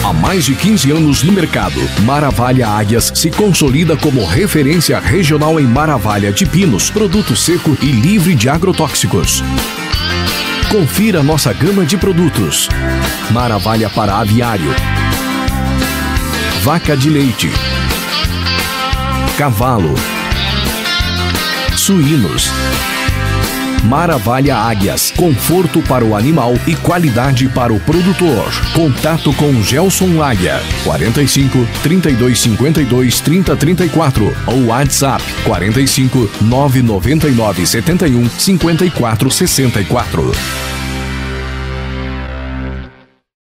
Há mais de 15 anos no mercado, Maravalha Águias se consolida como referência regional em Maravalha de pinos, produto seco e livre de agrotóxicos. Confira nossa gama de produtos. Maravalha para aviário, vaca de leite, cavalo, suínos. Maravalha Águias, conforto para o animal e qualidade para o produtor. Contato com Gelson Águia, 45 32 52 30 34 ou WhatsApp 45 999 71 54 64.